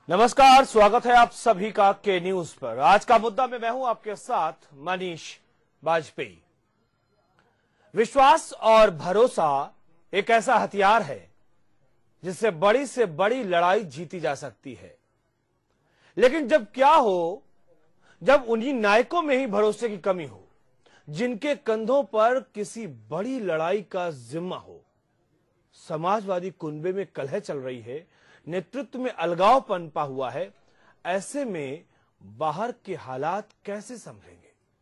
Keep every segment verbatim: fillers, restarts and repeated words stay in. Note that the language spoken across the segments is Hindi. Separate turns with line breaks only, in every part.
नमस्कार, स्वागत है आप सभी का के न्यूज पर। आज का मुद्दा में मैं हूं आपके साथ मनीष बाजपेयी। विश्वास और भरोसा एक ऐसा हथियार है जिससे बड़ी से बड़ी लड़ाई जीती जा सकती है। लेकिन जब क्या हो, जब उन्हीं नायकों में ही भरोसे की कमी हो जिनके कंधों पर किसी बड़ी लड़ाई का जिम्मा हो। समाजवादी कुनबे में कलह चल रही है, नेतृत्व में अलगाव पनपा हुआ है। ऐसे में बाहर के हालात कैसे संभलेंगे?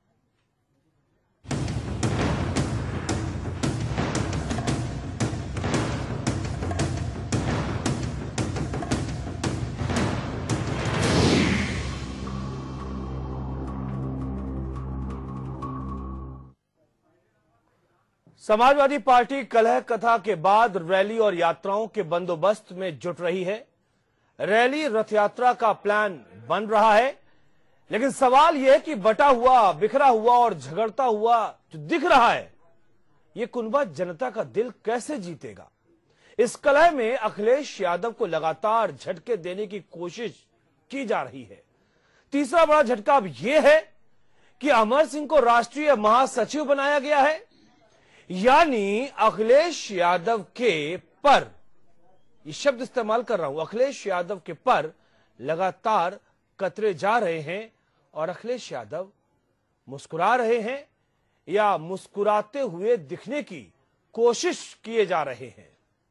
समाजवादी पार्टी कलह कथा के बाद रैली और यात्राओं के बंदोबस्त में जुट रही है। रैली रथ यात्रा का प्लान बन रहा है, लेकिन सवाल यह कि बटा हुआ, बिखरा हुआ और झगड़ता हुआ जो दिख रहा है, यह कुनबा जनता का दिल कैसे जीतेगा? इस कलह में अखिलेश यादव को लगातार झटके देने की कोशिश की जा रही है। तीसरा बड़ा झटका अब यह है कि अमर सिंह को राष्ट्रीय महासचिव बनाया गया है, यानी अखिलेश यादव के पर, ये शब्द इस्तेमाल कर रहा हूं, अखिलेश यादव के पर लगातार कतरे जा रहे हैं और अखिलेश यादव मुस्कुरा रहे हैं या मुस्कुराते हुए दिखने की कोशिश किए जा रहे हैं।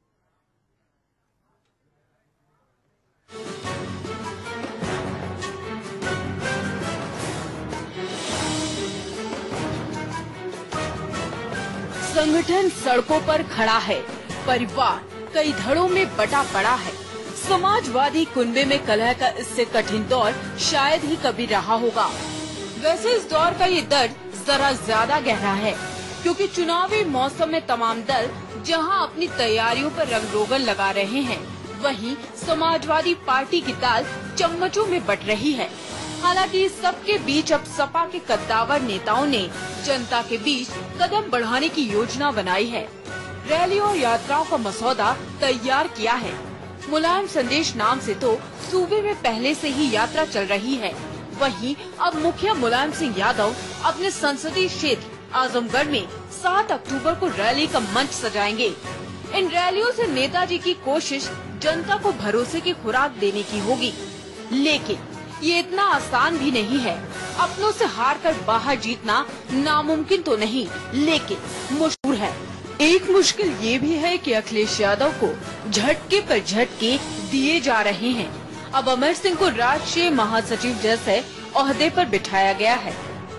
संगठन सड़कों पर खड़ा है, परिवार कई धड़ों में बटा पड़ा है। समाजवादी कुनबे में कलह का इससे कठिन दौर शायद ही कभी रहा होगा। वैसे इस दौर का ये दर्द जरा ज्यादा गहरा है, क्योंकि चुनावी मौसम में तमाम दल जहां अपनी तैयारियों पर रंग रोगन लगा रहे हैं, वहीं समाजवादी पार्टी की दाल चम्मचों में बट रही है। हालांकि इस सबके बीच अब सपा के कद्दावर नेताओं ने जनता के बीच कदम बढ़ाने की योजना बनाई है। रैली और यात्राओं का मसौदा तैयार किया है। मुलायम संदेश नाम से तो सूबे में पहले से ही यात्रा चल रही है। वहीं अब मुखिया मुलायम सिंह यादव अपने संसदीय क्षेत्र आजमगढ़ में सात अक्टूबर को रैली का मंच सजाएंगे। इन रैलियों से नेताजी की कोशिश जनता को भरोसे की खुराक देने की होगी, लेकिन ये इतना आसान भी नहीं है। अपनों से हार कर बाहर जीतना नामुमकिन तो नहीं, लेकिन मुश्किल है। एक मुश्किल ये भी है कि अखिलेश यादव को झटके पर झटके दिए जा रहे हैं। अब अमर सिंह को राष्ट्रीय महासचिव जैसे ओहदे पर बिठाया गया है।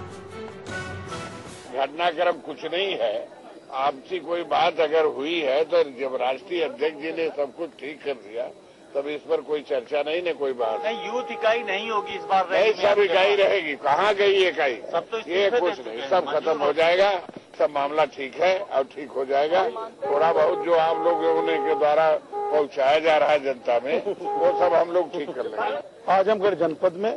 घटनाक्रम कुछ नहीं है। आपसी कोई बात अगर हुई है तो जब राष्ट्रीय अध्यक्ष जी ने सब कुछ ठीक कर दिया, तब इस पर कोई चर्चा नहीं, न कोई बात
नहीं। यूथ इकाई नहीं होगी इस बार,
नहीं, सब इकाई रहेगी। कहाँ गई इकाई? सब तो ये कुछ नहीं, सब खत्म हो जाएगा। सब मामला ठीक है और ठीक हो जाएगा। थोड़ा बहुत जो आप लोगों ने के द्वारा पहुंचाया जा रहा है जनता में, वो सब हम लोग ठीक कर लेंगे।
आजमगढ़ जनपद में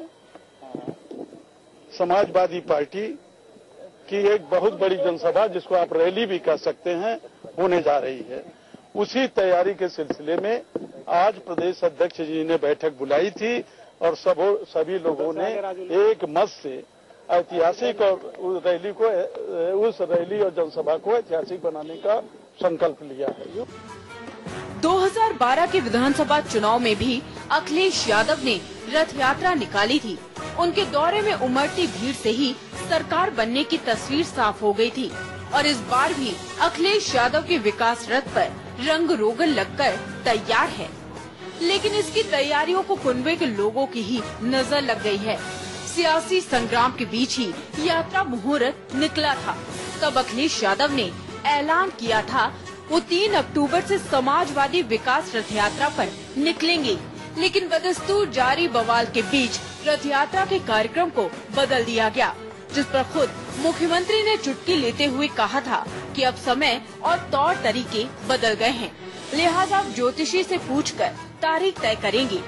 समाजवादी पार्टी की एक बहुत बड़ी जनसभा, जिसको आप रैली भी कह सकते हैं, होने जा रही है। उसी तैयारी के सिलसिले में आज प्रदेश अध्यक्ष जी ने बैठक बुलाई थी और सब सभी लोगों ने एक मत से ऐतिहासिक और रैली को, उस रैली और जनसभा को ऐतिहासिक बनाने का संकल्प लिया है।
दो हज़ार बारह के विधानसभा चुनाव में भी अखिलेश यादव ने रथ यात्रा निकाली थी। उनके दौरे में उमड़ती भीड़ से ही सरकार बनने की तस्वीर साफ हो गई थी और इस बार भी अखिलेश यादव के विकास रथ पर रंग रोगन लगकर तैयार है। लेकिन इसकी तैयारियों को कुनबे के लोगों की ही नजर लग गई है। सियासी संग्राम के बीच ही यात्रा मुहूर्त निकला था। तब अखिलेश यादव ने ऐलान किया था वो तीन अक्टूबर से समाजवादी विकास रथ यात्रा पर निकलेंगे, लेकिन बदस्तूर जारी बवाल के बीच रथ यात्रा के कार्यक्रम को बदल दिया गया, जिस पर खुद मुख्यमंत्री ने चुटकी लेते हुए कहा था कि अब समय और तौर तरीके बदल गए हैं, लिहाजा ज्योतिषी से पूछकर तारीख तय करेंगे।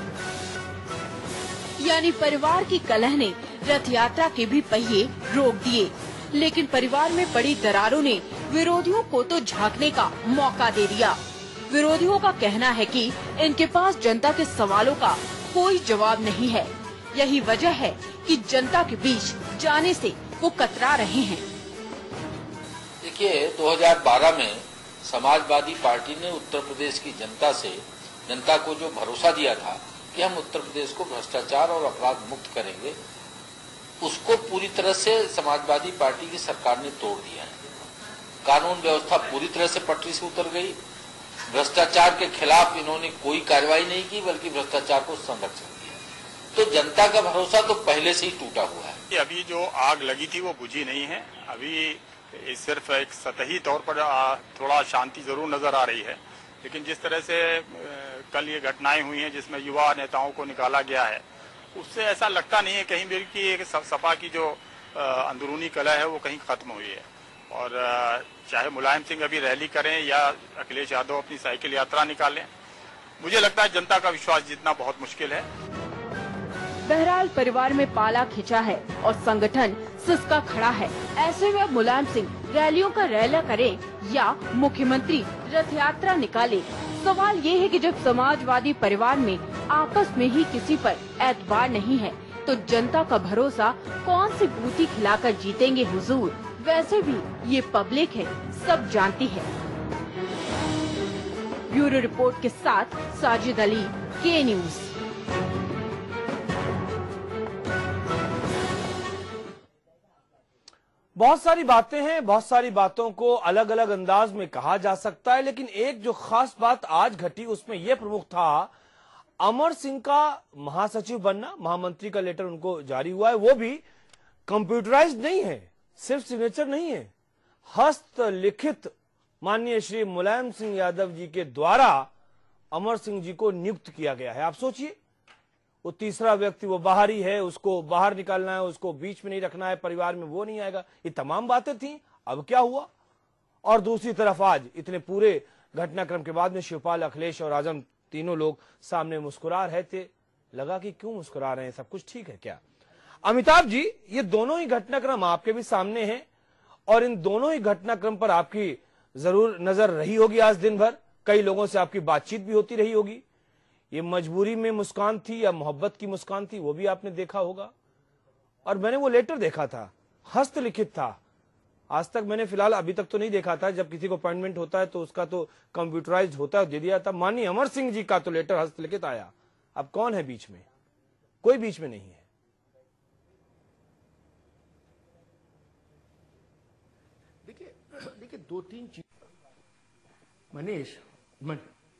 यानी परिवार की कलह ने रथ यात्रा के भी पहिए रोक दिए, लेकिन परिवार में पड़ी दरारों ने विरोधियों को तो झांकने का मौका दे दिया। विरोधियों का कहना है कि इनके पास जनता के सवालों का कोई जवाब नहीं है। यही वजह है कि जनता के बीच जाने से वो कतरा रहे हैं।
देखिए, दो हज़ार बारह में समाजवादी पार्टी ने उत्तर प्रदेश की जनता से जनता को जो भरोसा दिया था कि हम उत्तर प्रदेश को भ्रष्टाचार और अपराध मुक्त करेंगे, उसको पूरी तरह से समाजवादी पार्टी की सरकार ने तोड़ दिया है। कानून व्यवस्था पूरी तरह से पटरी से उतर गई। भ्रष्टाचार के खिलाफ इन्होंने कोई कार्रवाई नहीं की, बल्कि भ्रष्टाचार को संरक्षण दिया। तो जनता का भरोसा तो पहले से ही टूटा हुआ है।
अभी जो आग लगी थी वो बुझी नहीं है। अभी सिर्फ एक सतही तौर पर थोड़ा शांति जरूर नजर आ रही है, लेकिन जिस तरह से कल ये घटनाएं हुई हैं जिसमें युवा नेताओं को निकाला गया है, उससे ऐसा लगता नहीं है कहीं भी कि एक सपा की जो अंदरूनी कलह है वो कहीं खत्म हुई है। और चाहे मुलायम सिंह अभी रैली करें या अखिलेश यादव अपनी साइकिल यात्रा निकालें, मुझे लगता है जनता का विश्वास जीतना बहुत मुश्किल है।
बहरहाल परिवार में पाला खिंचा है और संगठन सिसका खड़ा है। ऐसे में अब मुलायम सिंह रैलियों का रैला करें या मुख्यमंत्री रथ यात्रा निकाले, सवाल ये है कि जब समाजवादी परिवार में आपस में ही किसी पर एतबार नहीं है, तो जनता का भरोसा कौन सी बूटी खिलाकर जीतेंगे हुजूर। वैसे भी ये पब्लिक है, सब जानती है। ब्यूरो रिपोर्ट के साथ साजिद अली, के न्यूज।
बहुत सारी बातें हैं, बहुत सारी बातों को अलग अलग अंदाज में कहा जा सकता है, लेकिन एक जो खास बात आज घटी उसमें यह प्रमुख था, अमर सिंह का महासचिव बनना। महामंत्री का लेटर उनको जारी हुआ है, वो भी कंप्यूटराइज्ड नहीं है, सिर्फ सिग्नेचर नहीं है, हस्तलिखित माननीय श्री मुलायम सिंह यादव जी के द्वारा अमर सिंह जी को नियुक्त किया गया है। आप सोचिए, वो तीसरा व्यक्ति वो बाहर ही है, उसको बाहर निकालना है, उसको बीच में नहीं रखना है, परिवार में वो नहीं आएगा, ये तमाम बातें थी। अब क्या हुआ? और दूसरी तरफ आज इतने पूरे घटनाक्रम के बाद में शिवपाल, अखिलेश और आजम तीनों लोग सामने मुस्कुरा रहे थे। लगा कि क्यों मुस्कुरा रहे हैं, सब कुछ ठीक है क्या? अमिताभ जी, ये दोनों ही घटनाक्रम आपके भी सामने हैं और इन दोनों ही घटनाक्रम पर आपकी जरूर नजर रही होगी आज दिन भर। कई लोगों से आपकी बातचीत भी होती रही होगी। ये मजबूरी में मुस्कान थी या मोहब्बत की मुस्कान थी, वो भी आपने देखा होगा। और मैंने वो लेटर देखा था, हस्तलिखित था। आज तक मैंने फिलहाल अभी तक तो नहीं देखा था। जब किसी को अपॉइंटमेंट होता है तो उसका तो कंप्यूटराइज होता है, दे दिया था। माननीय अमर सिंह जी का तो लेटर हस्तलिखित आया। अब कौन है बीच में? कोई बीच में नहीं है।
देखिए देखिए दो तीन चीज मनीष मन...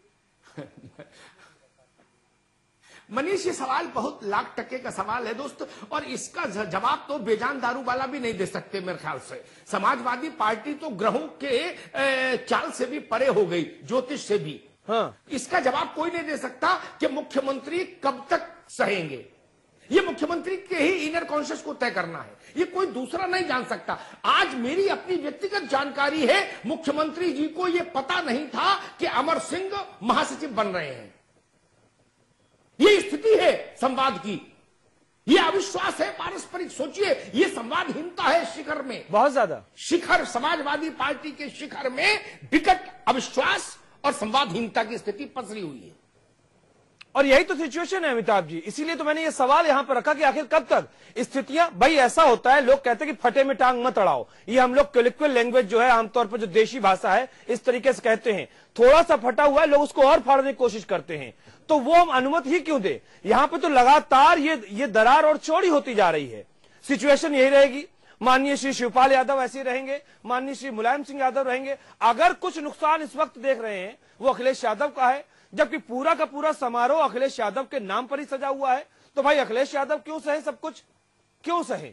मनीष, ये सवाल बहुत लाख टके का सवाल है दोस्त, और इसका जवाब तो बेजान दारू वाला भी नहीं दे सकते मेरे ख्याल से। समाजवादी पार्टी तो ग्रहों के चाल से भी परे हो गई, ज्योतिष से भी। हाँ। इसका जवाब कोई नहीं दे सकता कि मुख्यमंत्री कब तक सहेंगे। ये मुख्यमंत्री के ही इनर कॉन्शियस को तय करना है, ये कोई दूसरा नहीं जान सकता। आज मेरी अपनी व्यक्तिगत जानकारी है, मुख्यमंत्री जी को ये पता नहीं था कि अमर सिंह महासचिव बन रहे हैं। ये स्थिति है संवाद की, ये अविश्वास है पारस्परिक। सोचिए, ये संवादहीनता है शिखर में, बहुत ज्यादा शिखर, समाजवादी पार्टी के शिखर में विकट अविश्वास और संवादहीनता की स्थिति पसरी हुई है।
और यही तो सिचुएशन है अमिताभ जी। इसीलिए तो मैंने ये सवाल यहां पर रखा कि आखिर कब तक स्थितियां, भाई ऐसा होता है, लोग कहते हैं कि फटे में टांग मत अड़ाओ। ये हम लोग कॉलिक्वल लैंग्वेज जो है, आमतौर पर जो देशी भाषा है, इस तरीके से कहते हैं। थोड़ा सा फटा हुआ है, लोग उसको और फाड़ने की कोशिश करते हैं, तो वो हम अनुमति ही क्यों दे? यहां पे तो लगातार ये ये दरार और चौड़ी होती जा रही है। सिचुएशन यही रहेगी। माननीय श्री शिवपाल यादव ऐसे रहेंगे, माननीय श्री मुलायम सिंह यादव रहेंगे। अगर कुछ नुकसान इस वक्त देख रहे हैं वो अखिलेश यादव का है, जबकि पूरा का पूरा समारोह अखिलेश यादव के नाम पर ही सजा हुआ है। तो भाई अखिलेश यादव क्यों सहे सब कुछ, क्यों सहे?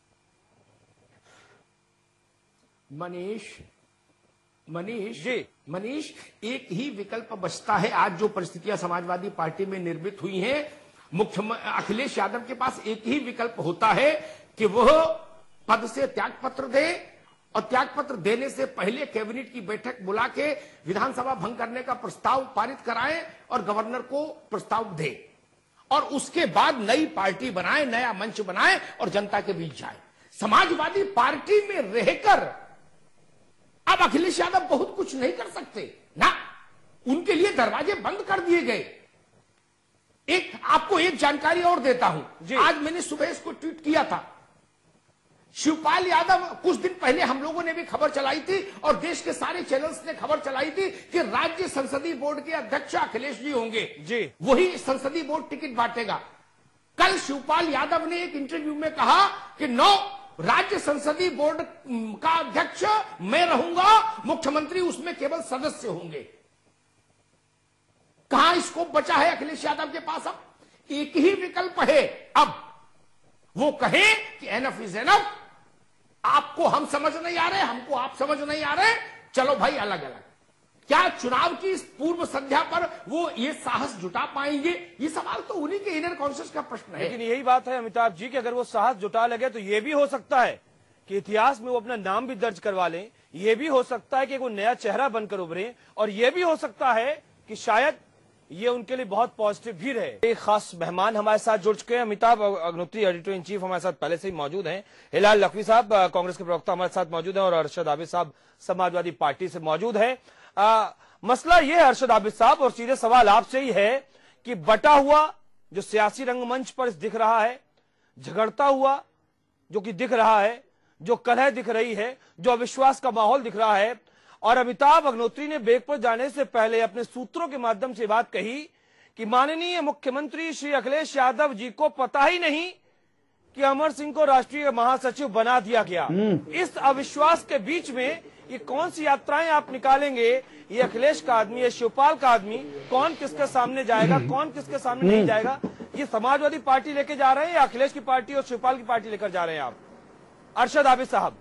मनीष मनीष जी मनीष एक ही विकल्प बचता है। आज जो परिस्थितियां समाजवादी पार्टी में निर्मित हुई हैं, मुख्य अखिलेश यादव के पास एक ही विकल्प होता है कि वह पद से त्याग पत्र दे, और त्याग पत्र देने से पहले कैबिनेट की बैठक बुला के विधानसभा भंग करने का प्रस्ताव पारित कराएं और गवर्नर को प्रस्ताव दे, और उसके बाद नई पार्टी बनाए, नया मंच बनाए और जनता के बीच जाए। समाजवादी पार्टी में रहकर अब अखिलेश यादव बहुत कुछ नहीं कर सकते ना, उनके लिए दरवाजे बंद कर दिए गए। एक आपको एक जानकारी और देता हूं। आज मैंने सुबह इसको ट्वीट किया था। शिवपाल यादव, कुछ दिन पहले हम लोगों ने भी खबर चलाई थी और देश के सारे चैनल्स ने खबर चलाई थी कि राज्य संसदीय बोर्ड के अध्यक्ष अखिलेश जी होंगे जी, वही संसदीय बोर्ड टिकट बांटेगा। कल शिवपाल यादव ने एक इंटरव्यू में कहा कि नो, राज्य संसदीय बोर्ड का अध्यक्ष मैं रहूंगा, मुख्यमंत्री उसमें केवल सदस्य होंगे। कहां स्कोप बचा है अखिलेश यादव के पास? अब एक ही विकल्प है, अब वो कहे कि एनफ इज एनफ, आपको हम समझ नहीं आ रहे, हमको आप समझ नहीं आ रहे, चलो भाई अलग अलग। क्या चुनाव की इस पूर्व संध्या पर वो ये साहस जुटा पाएंगे? ये सवाल तो उन्हीं के इनर कॉन्शियस का प्रश्न है।
लेकिन यही बात है अमिताभ जी कि अगर वो साहस जुटा लगे तो ये भी हो सकता है कि इतिहास में वो अपना नाम भी दर्ज करवा लें। ये भी हो सकता है कि वो नया चेहरा बनकर उभरे, और ये भी हो सकता है कि शायद ये उनके लिए बहुत पॉजिटिव भी रहे। एक खास मेहमान हमारे साथ जुड़ चुके हैं। Amitabh Agnihotri, editor in chief, हमारे साथ पहले से ही मौजूद हैं। हिलाल लखवी साहब, कांग्रेस के प्रवक्ता, हमारे साथ मौजूद हैं, और अरशद आबिद साहब समाजवादी पार्टी से मौजूद है। आ, मसला ये है अरशद आबिद साहब, और सीधे सवाल आपसे ही है कि बटा हुआ जो सियासी रंगमंच पर दिख रहा है, झगड़ता हुआ जो कि दिख रहा है, जो कलह दिख रही है, जो अविश्वास का माहौल दिख रहा है, और अमिताभ अग्निहोत्री ने बेगपुर जाने से पहले अपने सूत्रों के माध्यम से बात कही कि माननीय मुख्यमंत्री श्री अखिलेश यादव जी को पता ही नहीं कि अमर सिंह को राष्ट्रीय महासचिव बना दिया गया। इस अविश्वास के बीच में ये कौन सी यात्राएं आप निकालेंगे? ये अखिलेश का आदमी, ये शिवपाल का आदमी, कौन किसके सामने जाएगा, कौन किसके सामने नहीं जाएगा? ये समाजवादी पार्टी लेके जा रहे हैं या अखिलेश की पार्टी और शिवपाल की पार्टी लेकर जा रहे हैं आप? अरशद आबिद साहब।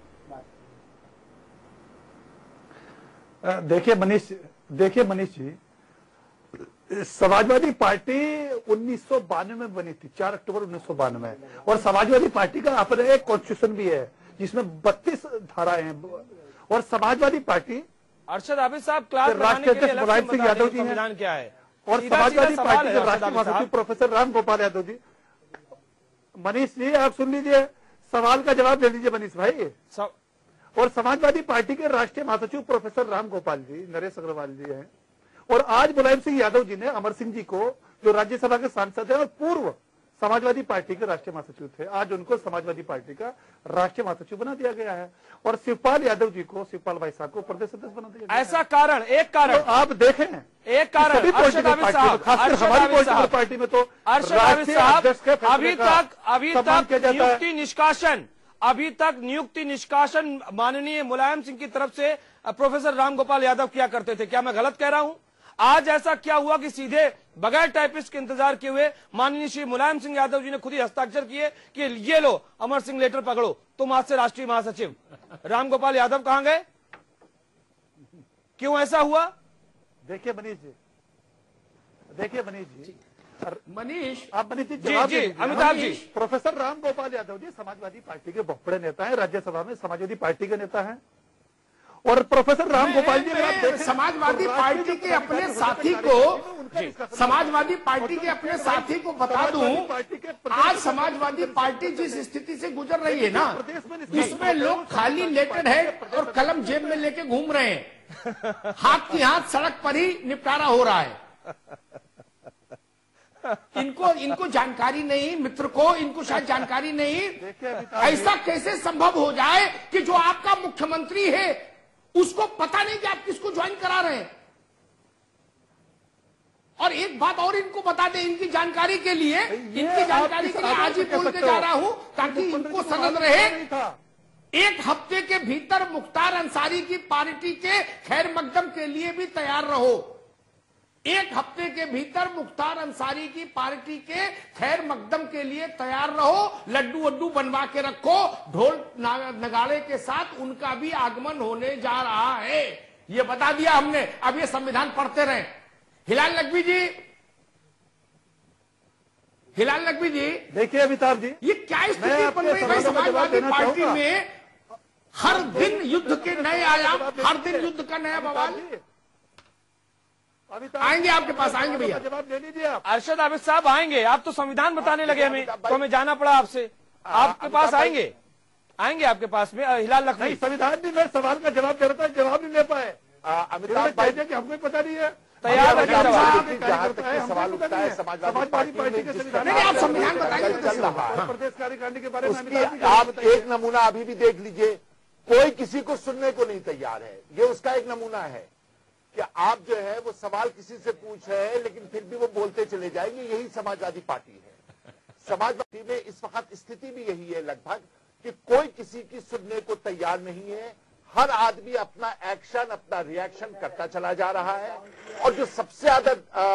देखिए मनीष, देखिए मनीष जी, समाजवादी पार्टी उन्नीस सौ बानवे में बनी थी, चार अक्टूबर उन्नीस सौ बानवे, और समाजवादी पार्टी का अपना एक कॉन्स्टिट्यूशन भी है जिसमें बत्तीस धाराएं हैं। और समाजवादी पार्टी,
अरशद आबिद साहब, क्लास
राष्ट्रीय अध्यक्ष मुलायम सिंह यादव जी
हैं क्या है,
और समाजवादी पार्टी के राष्ट्रीय महासचिव प्रोफेसर राम गोपाल यादव जी। मनीष जी आप सुन लीजिए, सवाल का जवाब दे दीजिए मनीष भाई। और समाजवादी पार्टी के राष्ट्रीय महासचिव प्रोफेसर राम गोपाल जी, नरेश अग्रवाल जी हैं, और आज मुलायम सिंह यादव जी ने अमर सिंह जी को, जो राज्यसभा के सांसद हैं और पूर्व समाजवादी पार्टी के राष्ट्रीय महासचिव थे, आज उनको समाजवादी पार्टी का राष्ट्रीय महासचिव बना दिया गया है, और शिवपाल यादव जी को, शिवपाल भाई साहब को प्रदेश अध्यक्ष बना दिया गया।
ऐसा कारण, एक कारण
तो आप देखें,
एक कारण
खासकर हमारी पॉलिटिकल पार्टी में तो
राष्ट्रीय अध्यक्ष अभी तक अभी तक नियुक्ति निष्कासन अभी तक नियुक्ति निष्कासन माननीय मुलायम सिंह की तरफ से प्रोफेसर राम गोपाल यादव किया करते थे। क्या मैं गलत कह रहा हूं? आज ऐसा क्या हुआ कि सीधे बगैर टाइपिस्ट के इंतजार किए हुए माननीय श्री मुलायम सिंह यादव जी ने खुद ही हस्ताक्षर किए कि ये लो अमर सिंह लेटर पकड़ो, तुम आज से राष्ट्रीय महासचिव। राम गोपाल यादव कहां गए? क्यों ऐसा हुआ?
देखिए मनीष जी, देखिए मनीष जी,
मनीष
आप मनीष जी
जी, जी अमिताभ जी,
प्रोफेसर राम गोपाल यादव जी समाजवादी पार्टी के बहुत बड़े नेता हैं, राज्यसभा में समाजवादी पार्टी के नेता हैं, और प्रोफेसर राम गोपाल जी
समाजवादी पार्टी के अपने साथी को समाजवादी पार्टी के अपने साथी को बता दूं, आज समाजवादी पार्टी जिस स्थिति से गुजर रही है ना, जिसमें लोग खाली लेटर हेड और कलम जेब में लेके घूम रहे हैं, हाथ की हाथ सड़क पर ही निपटारा हो रहा है। इनको इनको जानकारी नहीं, मित्र को इनको शायद जानकारी नहीं, ऐसा कैसे संभव हो जाए कि जो आपका मुख्यमंत्री है उसको पता नहीं कि आप किसको ज्वाइन करा रहे हैं। और एक बात और इनको बता दें, इनकी जानकारी के लिए इनकी जानकारी के लिए आज ही बोल के जा रहा हूं ताकि इनको सनद रहे। एक हफ्ते के भीतर मुख्तार अंसारी की पार्टी के खैर मकदम के लिए भी तैयार रहो। एक हफ्ते के भीतर मुख्तार अंसारी की पार्टी के खैर मकदम के लिए तैयार रहो, लड्डू वड्डू बनवा के रखो, ढोल नगाड़े के साथ उनका भी आगमन होने जा रहा है। ये बता दिया हमने, अब ये संविधान पढ़ते रहे। हिलाल नकवी जी, हिलाल नकवी जी,
देखिए अमिताभ जी,
ये क्या स्थिति बन रही है समाजवादी पार्टी में? हर दिन युद्ध के नए आयाम, हर दिन युद्ध का नया बवाल। आएंगे आपके पास, आएंगे भैया,
जवाब ले लीजिए आप।
अरशद आबिद साहब आएंगे, आप तो संविधान बताने लगे हमें, तो हमें जाना पड़ा आपसे। आपके पास आएंगे, आएंगे आपके पास में। हिलाल लखवी,
संविधान भी मैं सवाल का जवाब दे रहा था, जवाब नहीं ले पाए।
अमिताभ भाई
कि हमको पता नहीं है
तैयार
जहां तक सवाल उठता है समाजवादी पार्टी के
संविधान
चल रहा है
प्रदेश कार्यकारिणी के बारे में
उसकी आप एक नमूना अभी भी देख लीजिए, कोई किसी को सुनने को नहीं तैयार है। ये उसका एक नमूना है कि आप जो है वो सवाल किसी से पूछ रहे हैं लेकिन फिर भी वो बोलते चले जाएंगे। यही समाजवादी पार्टी है। समाजवादी में इस वक्त स्थिति भी यही है लगभग कि कोई किसी की सुनने को तैयार नहीं है। हर आदमी अपना एक्शन, अपना रिएक्शन करता चला जा रहा है। और जो सबसे ज्यादा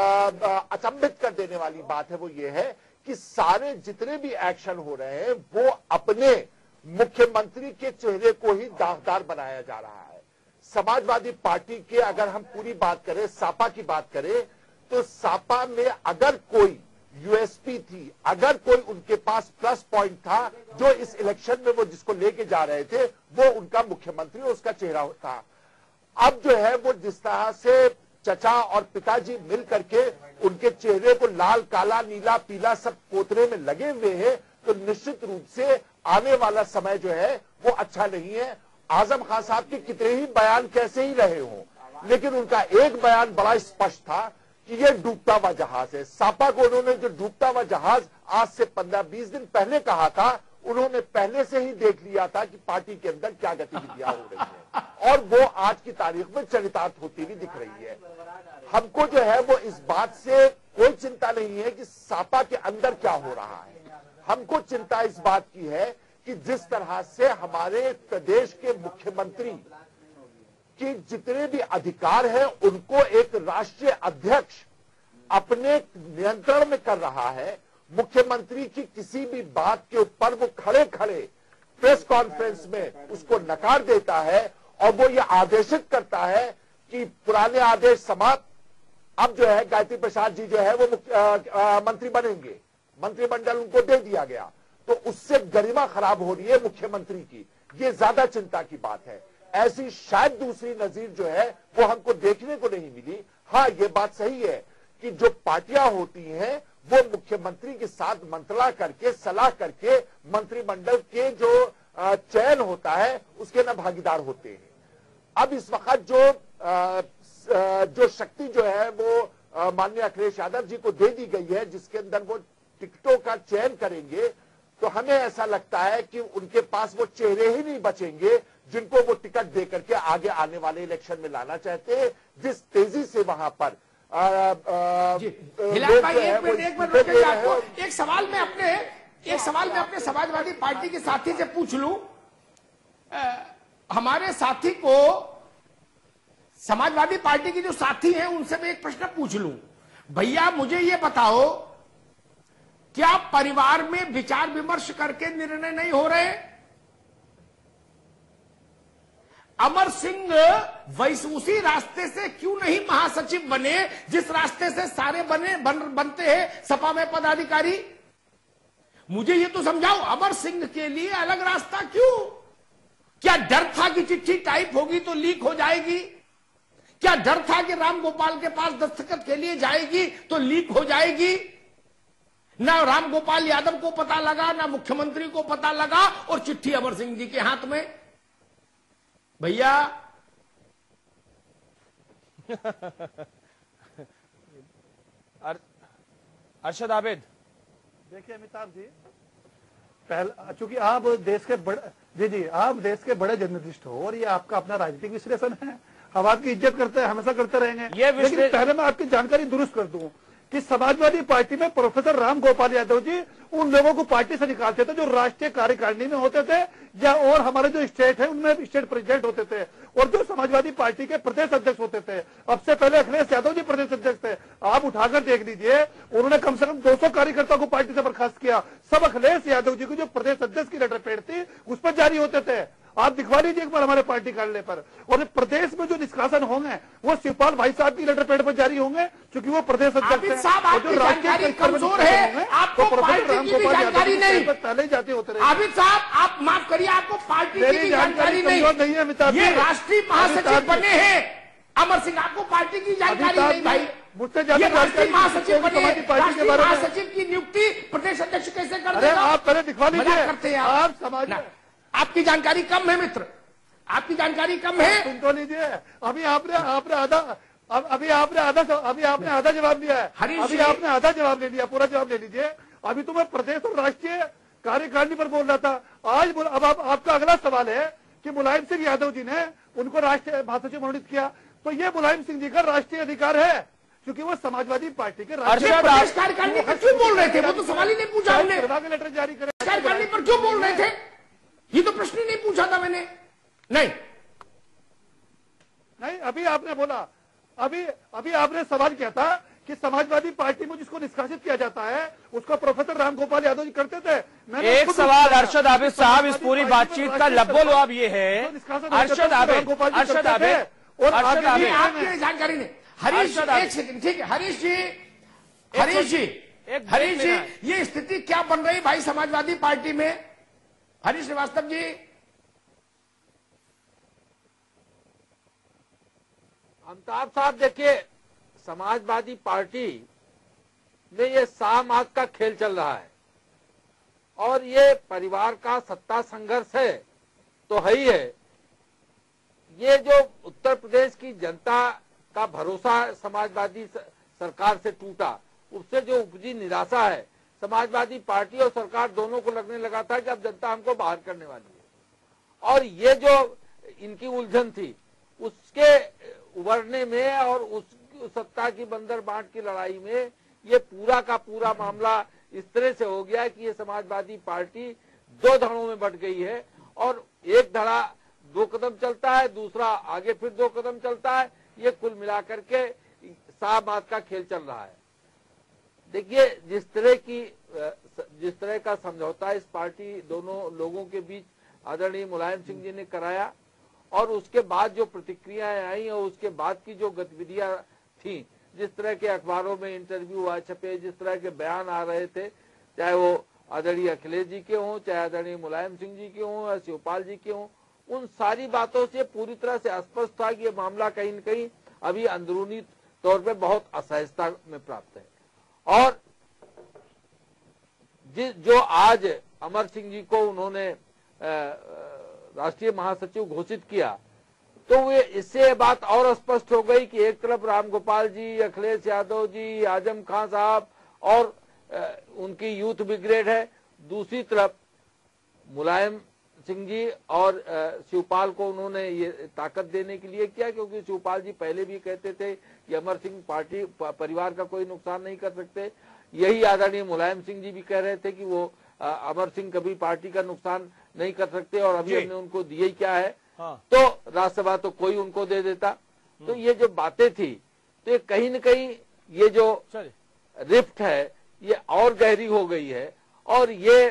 अचंभित कर देने वाली बात है वो ये है कि सारे जितने भी एक्शन हो रहे हैं वो अपने मुख्यमंत्री के चेहरे को ही दागदार बनाया जा रहा है। समाजवादी पार्टी के अगर हम पूरी बात करें, सापा की बात करें, तो सापा में अगर कोई यूएसपी थी, अगर कोई उनके पास प्लस पॉइंट था जो इस इलेक्शन में वो जिसको लेके जा रहे थे, वो उनका मुख्यमंत्री और उसका चेहरा था। अब जो है वो जिस तरह से चचा और पिताजी मिल करके उनके चेहरे को लाल, काला, नीला, पीला सब पोतरे में लगे हुए हैं, तो निश्चित रूप से आने वाला समय जो है वो अच्छा नहीं है। आजम खान साहब के कितने ही बयान कैसे ही रहे हों, लेकिन उनका एक बयान बड़ा स्पष्ट था कि ये डूबता हुआ जहाज है। सापा को उन्होंने जो डूबता हुआ जहाज आज से पंद्रह बीस दिन पहले कहा था, उन्होंने पहले से ही देख लिया था कि पार्टी के अंदर क्या गतिविधियां हो रही है और वो आज की तारीख में चरितार्थ होती हुई दिख रही है। हमको जो है वो इस बात से कोई चिंता नहीं है कि सापा के अंदर क्या हो रहा है। हमको चिंता इस बात की है कि जिस तरह से हमारे प्रदेश के मुख्यमंत्री कि जितने भी अधिकार हैं उनको एक राष्ट्रीय अध्यक्ष अपने नियंत्रण में कर रहा है। मुख्यमंत्री की किसी भी बात के ऊपर वो खड़े खड़े प्रेस कॉन्फ्रेंस में उसको नकार देता है और वो ये आदेशित करता है कि पुराने आदेश समाप्त, अब जो है गायत्री प्रसाद जी जो है वो आ, आ, मंत्री बनेंगे, मंत्रिमंडल उनको दे दिया गया, तो उससे गरिमा खराब हो रही है मुख्यमंत्री की। ये ज्यादा चिंता की बात है। ऐसी शायद दूसरी नजीर जो है वो हमको देखने को नहीं मिली। हाँ, ये बात सही है कि जो पार्टियां होती हैं वो मुख्यमंत्री के साथ मंत्रणा करके, सलाह करके मंत्रिमंडल के जो चयन होता है उसके न भागीदार होते हैं। अब इस वक्त जो जो शक्ति जो है वो माननीय अखिलेश यादव जी को दे दी गई है, जिसके अंदर वो टिकटों का चयन करेंगे, तो हमें ऐसा लगता है कि उनके पास वो चेहरे ही नहीं बचेंगे जिनको वो टिकट देकर के आगे आने वाले इलेक्शन में लाना चाहते हैं। जिस तेजी से वहां पर आ, आ,
भाई एक मिनट एक मिनट रुकिए, आपको एक सवाल में अपने एक सवाल में अपने समाजवादी पार्टी के साथी से पूछ लूं। हमारे साथी को, समाजवादी पार्टी के जो साथी हैं उनसे मैं एक प्रश्न पूछ लूं। भैया मुझे ये बताओ, क्या परिवार में विचार विमर्श करके निर्णय नहीं हो रहे? अमर सिंह वैसे उसी रास्ते से क्यों नहीं महासचिव बने जिस रास्ते से सारे बने बन, बनते हैं सपा में पदाधिकारी? मुझे ये तो समझाओ, अमर सिंह के लिए अलग रास्ता क्यों? क्या डर था कि चिट्ठी टाइप होगी तो लीक हो जाएगी? क्या डर था कि राम गोपाल के पास दस्तखत के लिए जाएगी तो लीक हो जाएगी? ना राम गोपाल यादव को पता लगा, ना मुख्यमंत्री को पता लगा और चिट्ठी अमर सिंह जी के हाथ में। भैया
अरशद आबिद,
देखिए अमिताभ जी, पहले चूंकि आप देश के बड़े जी जी आप देश के बड़े जर्नलिस्ट हो और ये आपका अपना राजनीतिक विश्लेषण है, हम आपकी इज्जत करते हैं, हमेशा करते रहेंगे।
ये
लेकिन पहले मैं आपकी जानकारी दुरुस्त कर दूं कि समाजवादी पार्टी में प्रोफेसर राम गोपाल यादव जी उन लोगों को पार्टी से निकालते थे जो राष्ट्रीय कार्यकारिणी में होते थे या और हमारे जो स्टेट है उनमें स्टेट प्रेसिडेंट होते थे और जो समाजवादी पार्टी के प्रदेश अध्यक्ष होते थे। अब से पहले अखिलेश यादव जी प्रदेश अध्यक्ष थे, आप उठाकर देख लीजिए, उन्होंने कम से कम दो सौ कार्यकर्ताओं को पार्टी से बर्खास्त किया। सब अखिलेश यादव जी को जो प्रदेश अध्यक्ष की लेटर पेड थी उस पर जारी होते थे। आप दिखवा लीजिए एक बार हमारे पार्टी कार्यालय पर। और प्रदेश में जो निष्कासन होंगे वो शिवपाल भाई साहब की लेटर पेड पर जारी होंगे क्योंकि वो प्रदेश अध्यक्ष हैं। जो राष्ट्रीय
कमजोर है, आपको पार्टी की भी जानकारी नहीं,
पहले जाते होते रहे।
आबिद साहब आप माफ करिए, आपको पार्टी की भी जानकारी नहीं है। ये राष्ट्रीय महासचिव बने हैं अमर सिंह, आपको पार्टी की जानकारी नहीं भाई।
मुझसे
ये राष्ट्रीय महासचिव बने, राष्ट्रीय महासचिव की नियुक्ति प्रदेश अध्यक्ष कैसे कर देगा?
आप पहले दिखवा लीजिए।
करते हैं आप, आपकी जानकारी कम है मित्र। आपकी जानकारी कम है।
सुन तो लीजिए, अभी आपने आपने आधा अब अभी आपने आधा अभी आपने आधा जवाब दिया है, अभी आपने आधा जवाब ले लिया, पूरा जवाब ले लीजिए। अभी तो मैं प्रदेश और राष्ट्रीय कार्यकारिणी पर बोल रहा था। आज बोल, अब आप, आपका अगला सवाल है कि मुलायम सिंह यादव जी ने उनको राष्ट्रीय महासचिव मनोनीत किया, तो ये मुलायम सिंह जी का राष्ट्रीय अधिकार है क्योंकि वो समाजवादी पार्टी के
राष्ट्रीय प्रदेश कार्यकारिणी पर क्यों बोल रहे थे? वो तो सवाल ही नहीं पूछा हमने।
लेटर जारी करें
कार्यकारिणी पर क्यों बोल रहे थे? ये तो प्रश्न ही नहीं पूछा था मैंने। नहीं
नहीं अभी आपने बोला, अभी अभी आपने सवाल किया था कि समाजवादी पार्टी में जिसको निष्कासित किया जाता है उसको प्रोफेसर राम गोपाल यादव जी करते थे। मैंने
एक सवाल अरशद आबिद साहब, इस पूरी बातचीत का लब्बो लुआब ये है, अरशद आबिद अरशद आबिद
और आपकी जानकारी नहीं। हरीश एक सेकंड, ठीक है हरीश जी, हरीश जी हरीश जी ये स्थिति क्या बन रही भाई समाजवादी पार्टी में? हरीश श्रीवास्तव जी।
अमिताभ साहब देखिए, समाजवादी पार्टी में ये साम आग का खेल चल रहा है और ये परिवार का सत्ता संघर्ष है तो है ही है। ये जो उत्तर प्रदेश की जनता का भरोसा समाजवादी सरकार से टूटा, उससे जो उपजी निराशा है, समाजवादी पार्टी और सरकार दोनों को लगने लगा था कि अब जनता हमको बाहर करने वाली है। और ये जो इनकी उलझन थी उसके उभरने में और उस सत्ता की बंदर बांट की लड़ाई में ये पूरा का पूरा मामला इस तरह से हो गया कि ये समाजवादी पार्टी दो धड़ों में बंट गई है और एक धड़ा दो कदम चलता है, दूसरा आगे फिर दो कदम चलता है। ये कुल मिलाकर के साम आग का खेल चल रहा है। देखिए जिस तरह की जिस तरह का समझौता इस पार्टी दोनों लोगों के बीच आदरणीय मुलायम सिंह जी ने कराया और उसके बाद जो प्रतिक्रियाएं आई और उसके बाद की जो गतिविधियां थी, जिस तरह के अखबारों में इंटरव्यू आ छपे, जिस तरह के बयान आ रहे थे, चाहे वो आदरणीय अखिलेश जी के हों, चाहे आदरणीय मुलायम सिंह जी के हों या शिवपाल जी के हों, उन सारी बातों से पूरी तरह से स्पष्ट था कि ये मामला कहीं न कहीं अभी अंदरूनी तौर पे बहुत असहजता में प्राप्त है। और जिस जो आज अमर सिंह जी को उन्होंने राष्ट्रीय महासचिव घोषित किया, तो वे इससे बात और स्पष्ट हो गई कि एक तरफ रामगोपाल जी, अखिलेश यादव जी, आजम खान साहब और उनकी यूथ ब्रिगेड है, दूसरी तरफ मुलायम सिंह जी और शिवपाल को उन्होंने ये ताकत देने के लिए किया, क्योंकि शिवपाल जी पहले भी कहते थे कि अमर सिंह पार्टी परिवार का कोई नुकसान नहीं कर सकते। यही आदरणीय मुलायम सिंह जी भी कह रहे थे कि वो अमर सिंह कभी पार्टी का नुकसान नहीं कर सकते और अभी हमने उनको दिए क्या है। हाँ। तो राज्यसभा तो कोई उनको दे देता। तो ये जो बातें थी, तो ये कहीं न कहीं ये जो रिफ्ट है ये और गहरी हो गई है और ये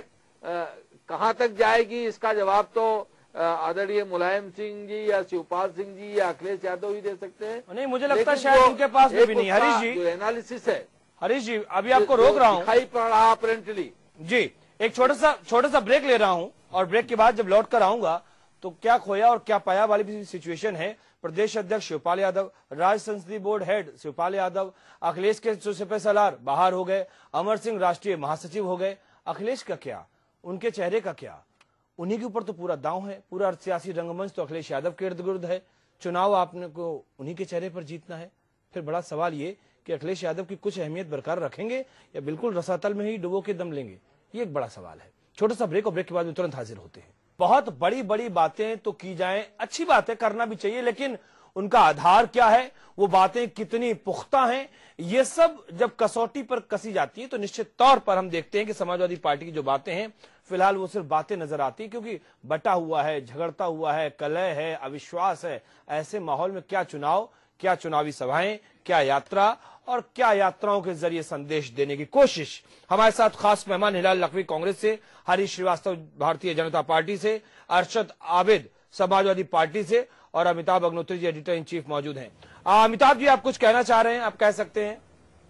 कहां तक जाएगी इसका जवाब तो आदरणीय मुलायम सिंह जी या शिवपाल सिंह जी या अखिलेश यादव ही दे सकते हैं।
नहीं, मुझे लगता है शायद उनके पास भी नहीं। हरीश जी,
जो एनालिसिस है,
हरीश जी अभी आपको रोक रहा हूँ,
दिखाई पड़ रहा अपेरेंटली
जी। एक छोटा सा छोटा सा ब्रेक ले रहा हूँ और ब्रेक के बाद जब लौट कर आऊंगा तो क्या खोया और क्या पाया वाली भी सिचुएशन है। प्रदेश अध्यक्ष शिवपाल यादव, राज्य संसदीय बोर्ड हेड शिवपाल यादव, अखिलेश के सुसपे सलार बाहर हो गए, अमर सिंह राष्ट्रीय महासचिव हो गए। अखिलेश का क्या, उनके चेहरे का क्या? उन्हीं के ऊपर तो पूरा दांव है, पूरा सियासी रंगमंच तो अखिलेश यादव के इर्द गिर्द है। चुनाव आपने को उन्हीं के चेहरे पर जीतना है। फिर बड़ा सवाल ये कि अखिलेश यादव की कुछ अहमियत बरकरार रखेंगे या बिल्कुल रसातल में ही डुबो के दम लेंगे, ये एक बड़ा सवाल है। छोटा सा ब्रेक और ब्रेक के बाद में तुरंत हाजिर होते हैं। बहुत बड़ी बड़ी बातें तो की जाएं, अच्छी बातें करना भी चाहिए, लेकिन उनका आधार क्या है, वो बातें कितनी पुख्ता हैं, ये सब जब कसौटी पर कसी जाती है तो निश्चित तौर पर हम देखते हैं कि समाजवादी पार्टी की जो बातें हैं फिलहाल वो सिर्फ बातें नजर आती, क्योंकि बटा हुआ है, झगड़ता हुआ है, कलह है, अविश्वास है। ऐसे माहौल में क्या चुनाव, क्या चुनावी सभाएं, क्या यात्रा और क्या यात्राओं के जरिए संदेश देने की कोशिश। हमारे साथ खास मेहमान हिलाल लखवी कांग्रेस से, हरीश श्रीवास्तव भारतीय जनता पार्टी से, अरशद आबिद समाजवादी पार्टी से और Amitabh Agnihotri ji editor in chief मौजूद हैं। अमिताभ जी, आप कुछ कहना चाह रहे हैं, आप कह सकते हैं।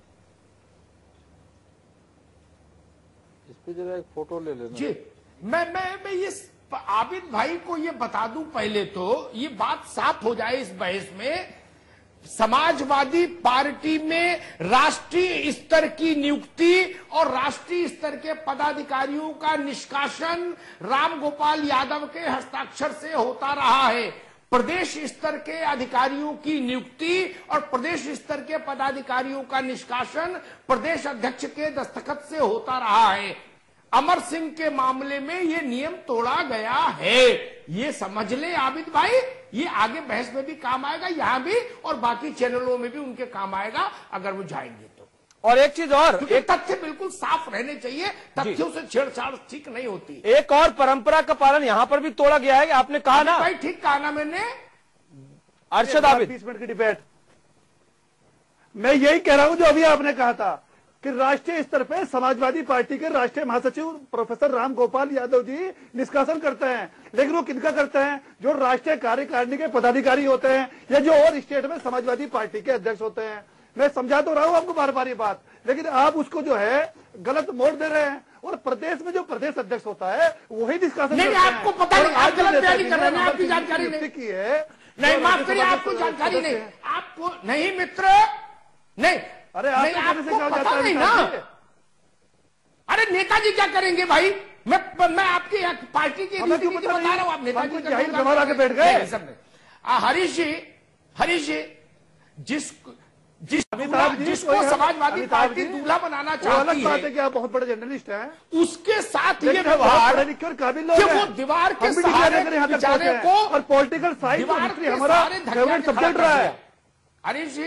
इस पे जरा एक फोटो ले लेना
जी। मैं मैं मैं ये आबिद भाई को ये बता दूं पहले तो, ये बात साफ हो जाए इस बहस में समाजवादी पार्टी में राष्ट्रीय स्तर की नियुक्ति और राष्ट्रीय स्तर के पदाधिकारियों का निष्कासन रामगोपाल यादव के हस्ताक्षर से होता रहा है। प्रदेश स्तर के अधिकारियों की नियुक्ति और प्रदेश स्तर के पदाधिकारियों का निष्कासन प्रदेश अध्यक्ष के दस्तखत से होता रहा है। अमर सिंह के मामले में ये नियम तोड़ा गया है, ये समझ ले आबिद भाई। ये आगे बहस में भी काम आएगा, यहां भी और बाकी चैनलों में भी उनके काम आएगा अगर वो जाएंगे तो।
और एक चीज और,
एक तथ्य बिल्कुल साफ रहने चाहिए, तथ्यों से छेड़छाड़ ठीक नहीं होती।
एक और परंपरा का पालन यहां पर भी तोड़ा गया है। आपने कहा ना
भाई, ठीक कहा ना मैंने।
अरशद आबिद,
बीस मिनट की डिबेट। मैं यही कह रहा हूं जो अभी आपने कहा था कि राष्ट्रीय स्तर पे समाजवादी पार्टी के राष्ट्रीय महासचिव प्रोफेसर राम गोपाल यादव जी निष्कासन करते हैं, लेकिन वो किनका करते हैं? जो राष्ट्रीय कार्यकारिणी के पदाधिकारी होते हैं या जो और स्टेट में समाजवादी पार्टी के अध्यक्ष होते हैं। मैं समझा तो रहा हूं आपको बार बार ये बात, लेकिन आप उसको जो है गलत मोड़ दे रहे हैं। और प्रदेश में जो प्रदेश अध्यक्ष होता है वही निष्कासन
नहीं, आपको पता नहीं, आप गलत बयानी कर रहे हैं, आपकी जानकारी नहीं
की है।
नहीं, माफ करिए, आपको जानकारी नहीं, आपको नहीं मित्र, नहीं।
अरे
नहीं, आपको पता नहीं ना। अरे नेताजी क्या करेंगे भाई? मैं मैं आपकी पार्टी की रीति नीति बता रहा हूं, आप नेताजी
का आके बैठ गए।
हरीश जी, हरीश जी, जिस जिस जिसको समाजवादी पार्टी दूल्हा बनाना चाहती है,
है कि आप बहुत बड़े जर्नलिस्ट हैं,
उसके साथ ये व्यवहार कि वो दीवार के सहारे बेचारे को
और पॉलिटिकल साइंस हमारा फेवरेट सब्जेक्ट रहा है।
हरीश जी,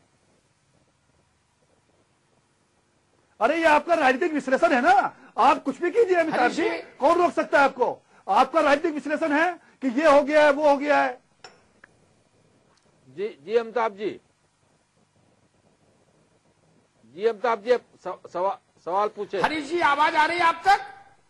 अरे ये आपका राजनीतिक विश्लेषण है ना, आप कुछ भी कीजिए अमिताभ जी, कौन रोक सकता है आपको? आपका राजनीतिक विश्लेषण है कि ये हो गया है, वो हो गया है।
जी जी अमिताभ जी, जी अमिताभ जी सवा, सवाल पूछे।
हरीश जी, आवाज आ रही है आप तक?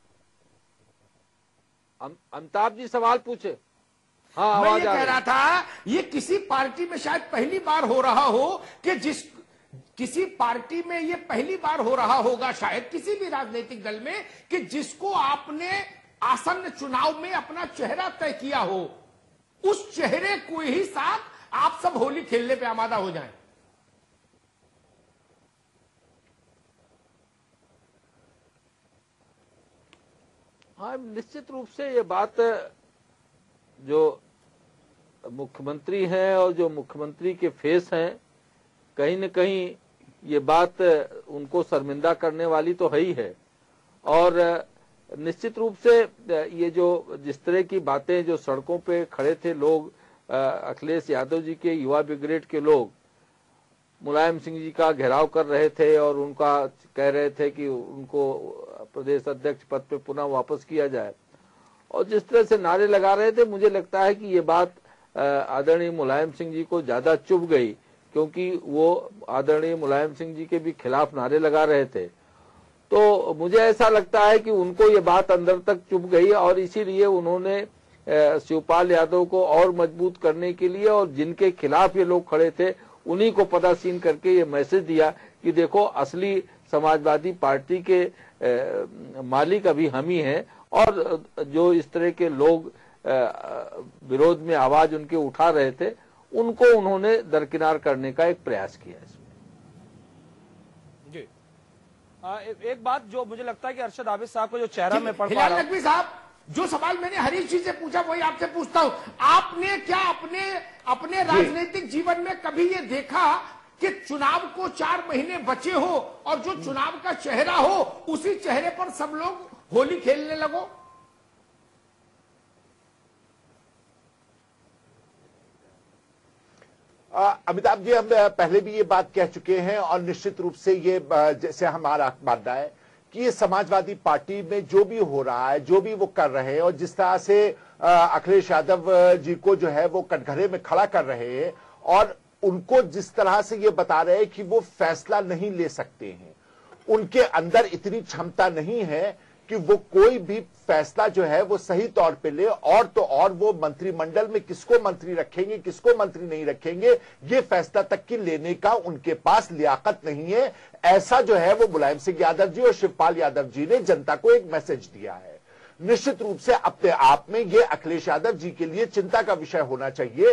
अमिताभ जी सवाल पूछे। हाँ, आवाज
मैं ये कह रहा था, ये किसी पार्टी में शायद पहली बार हो रहा हो कि जिस किसी पार्टी में ये पहली बार हो रहा होगा शायद किसी भी राजनीतिक दल में कि जिसको आपने आसन्न चुनाव में अपना चेहरा तय किया हो, उस चेहरे को ही साथ आप सब होली खेलने पे आमादा हो जाएं।
हाँ, निश्चित रूप से ये बात जो मुख्यमंत्री हैं और जो मुख्यमंत्री के फेस हैं, कहीं न कहीं ये बात उनको शर्मिंदा करने वाली तो है ही है। और निश्चित रूप से ये जो जिस तरह की बातें जो सड़कों पे खड़े थे लोग, अखिलेश यादव जी के युवा ब्रिगेड के लोग मुलायम सिंह जी का घेराव कर रहे थे और उनका कह रहे थे कि उनको प्रदेश अध्यक्ष पद पे पुनः वापस किया जाए, और जिस तरह से नारे लगा रहे थे, मुझे लगता है कि ये बात आदरणीय मुलायम सिंह जी को ज्यादा चुभ गई, क्योंकि वो आदरणीय मुलायम सिंह जी के भी खिलाफ नारे लगा रहे थे। तो मुझे ऐसा लगता है कि उनको ये बात अंदर तक चुभ गई और इसीलिए उन्होंने शिवपाल यादव को और मजबूत करने के लिए और जिनके खिलाफ ये लोग खड़े थे उन्हीं को पदासीन करके ये मैसेज दिया कि देखो, असली समाजवादी पार्टी के मालिक अभी हम ही हैं, और जो इस तरह के लोग विरोध में आवाज उनके उठा रहे थे उनको उन्होंने दरकिनार करने का एक प्रयास किया इसमें।
जी आ, ए, एक बात जो मुझे लगता है कि अरशद आबिद साहब को जो चेहरा में पढ़ पा रहा हूं,
साहब जो सवाल मैंने हरीश जी से पूछा वही आपसे पूछता हूं, आपने क्या अपने अपने राजनीतिक जीवन में कभी ये देखा कि चुनाव को चार महीने बचे हो और जो चुनाव का चेहरा हो उसी चेहरे पर सब लोग होली खेलने लगो?
अमिताभ जी, हम पहले भी ये बात कह चुके हैं और निश्चित रूप से ये जैसे हमारा मानना है कि ये समाजवादी पार्टी में जो भी हो रहा है, जो भी वो कर रहे हैं और जिस तरह से अखिलेश यादव जी को जो है वो कटघरे में खड़ा कर रहे हैं और उनको जिस तरह से ये बता रहे हैं कि वो फैसला नहीं ले सकते हैं, उनके अंदर इतनी क्षमता नहीं है कि वो कोई भी फैसला जो है वो सही तौर पे ले, और तो और वो मंत्रिमंडल में किसको मंत्री रखेंगे किसको मंत्री नहीं रखेंगे ये फैसला तक की लेने का उनके पास लियाकत नहीं है। ऐसा जो है वो मुलायम सिंह यादव जी और शिवपाल यादव जी ने जनता को एक मैसेज दिया है। निश्चित रूप से अपने आप में ये अखिलेश यादव जी के लिए चिंता का विषय होना चाहिए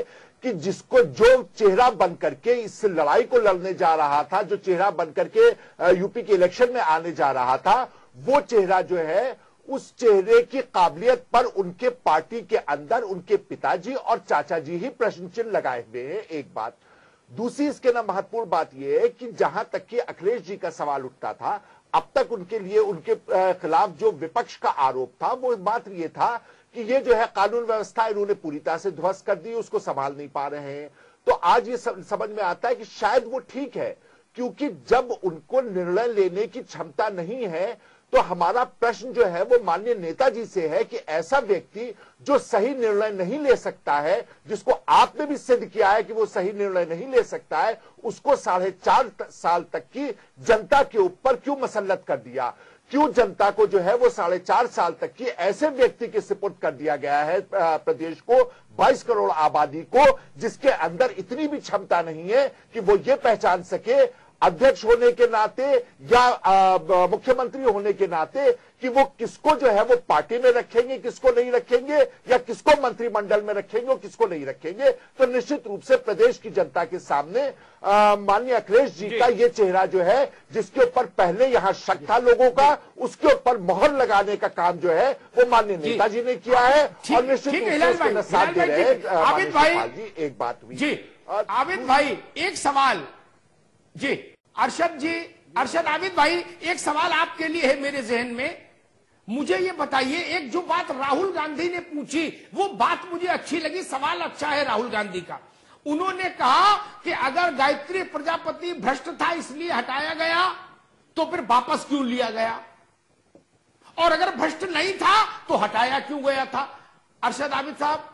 कि जिसको जो चेहरा बन करके इस लड़ाई को लड़ने जा रहा था, जो चेहरा बन करके यूपी के इलेक्शन में आने जा रहा था, वो चेहरा जो है उस चेहरे की काबिलियत पर उनके पार्टी के अंदर उनके पिताजी और चाचा जी ही प्रश्न चिन्ह लगाए हुए हैं। एक बात। दूसरी इसके ना महत्वपूर्ण बात यह है कि जहां तक कि अखिलेश जी का सवाल उठता था, अब तक उनके लिए उनके खिलाफ जो विपक्ष का आरोप था वो बात ये था कि ये जो है कानून व्यवस्था इन्होंने पूरी तरह से ध्वस्त कर दी, उसको संभाल नहीं पा रहे हैं। तो आज ये समझ में आता है कि शायद वो ठीक है, क्योंकि जब उनको निर्णय लेने की क्षमता नहीं है तो हमारा प्रश्न जो है वो माननीय नेताजी से है कि ऐसा व्यक्ति जो सही निर्णय नहीं ले सकता है, जिसको आपने भी सिद्ध किया है कि वो सही निर्णय नहीं ले सकता है, उसको साढ़े चार साल तक की जनता के ऊपर क्यों मसल्लत कर दिया? क्यों जनता को जो है वो साढ़े चार साल तक की ऐसे व्यक्ति के सुपुर्द कर दिया गया है प्रदेश को, बाईस करोड़ आबादी को, जिसके अंदर इतनी भी क्षमता नहीं है कि वो ये पहचान सके अध्यक्ष होने के नाते या मुख्यमंत्री होने के नाते कि वो किसको जो है वो पार्टी में रखेंगे, किसको नहीं रखेंगे, या किसको मंत्रिमंडल में रखेंगे और किसको नहीं रखेंगे। तो निश्चित रूप से प्रदेश की जनता के सामने माननीय अखिलेश जी, जी का ये चेहरा जो है, जिसके ऊपर पहले यहां शक था लोगों का, उसके ऊपर मोहर लगाने का काम जो है वो माननीय नेताजी ने किया है और निश्चित रूप से उसके साथ दे रहे हैं।
आबिद भाई,
एक बात हुई
जी, आबिद भाई एक सवाल जी, अरशद जी, अरशद आबिद भाई एक सवाल आपके लिए है मेरे जहन में। मुझे ये बताइए, एक जो बात राहुल गांधी ने पूछी वो बात मुझे अच्छी लगी, सवाल अच्छा है राहुल गांधी का। उन्होंने कहा कि अगर गायत्री प्रजापति भ्रष्ट था इसलिए हटाया गया तो फिर वापस क्यों लिया गया, और अगर भ्रष्ट नहीं था तो हटाया क्यों गया था? अरशद आबिद साहब।